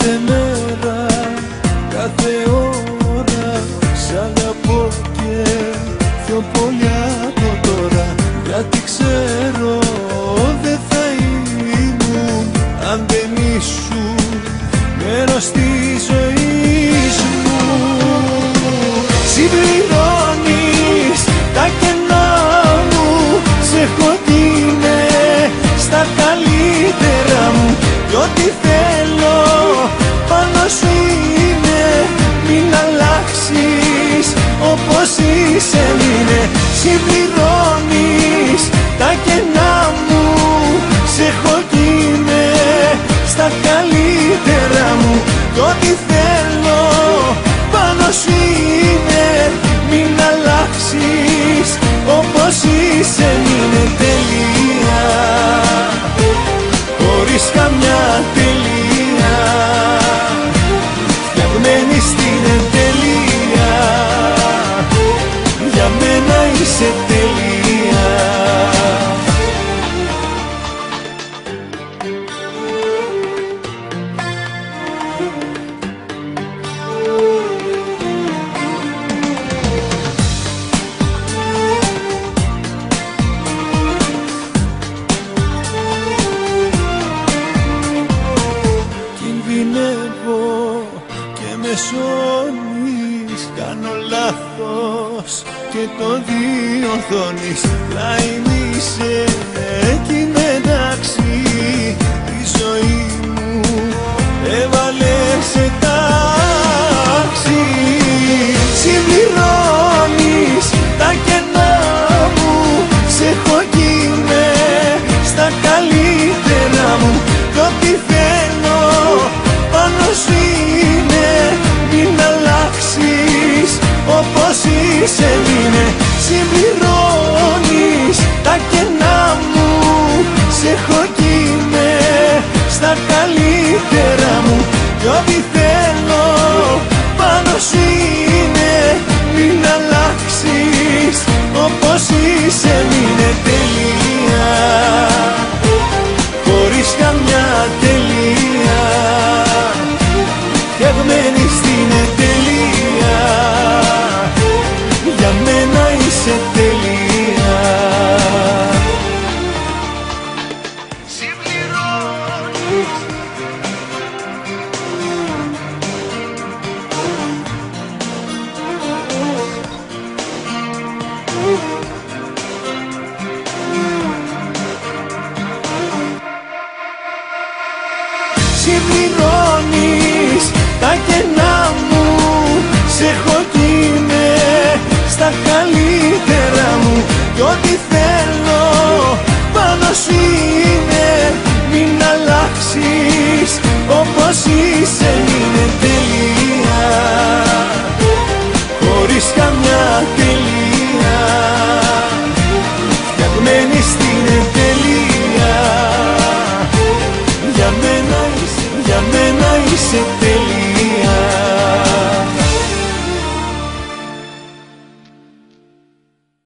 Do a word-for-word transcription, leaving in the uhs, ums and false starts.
Κάθε μέρα, κάθε ώρα σ' αγαπώ και πιο πολύ από τώρα. Γιατί ξέρω δεν θα ήμουν αν δεν ήσουν μέρος της ζωής μου. Συμπληρώνεις τα κενά μου, σε έχω κι είμαι στα καλύτερα μου. Κι ό,τι θέλω πάνω σου είναι, μην αλλάξεις όπως είσαι μείνε. Συμπληρώνεις τα κενά μου, σε έχω κι είμαι στα καλύτερα μου. Κι ό,τι θέλω πάνω σου είναι, μην αλλάξεις όπως είσαι μείνε. Τελεία, χωρίς καμιά τελεία, φτιαγμένη στην εντελεία, για μένα είσαι τελεία. Κινδυνεύω και με σώνεις, κάνω λάθος και το διορθώνεις. Πλάι είσαι εκεί μεταξύ, τη ζωή μου έβαλες σε τάξη. Συμπληρώνεις τα κενά μου, σε έχω κι είμαι στα καλύτερα μου. Κι ό,τι θέλω πάνω σου είναι, μην αλλάξεις όπως είσαι μείνε. Συμπληρώνεις τα κενά μου, σε έχω κι είμαι στα καλύτερα μου. Κι ό,τι θέλω πάνω σου είναι, μην αλλάξεις όπως είσαι μείνε. Τελεία, χωρίς καμιά τελεία, φτιαγμένη στην εντελεία, για μένα είσαι τελεία. Συμπληρώνεις Συμπληρώνεις τα κενά μου, σε έχω κι είμαι στα καλύτερα μου. Κι ό,τι θέλω πάνω σου είναι, μην αλλάξεις όπως είσαι μείνε. Τελεία, χωρίς καμιά τελεία, φτιαγμένη στην εντελεία, για μένα είσαι, για μένα είσαι.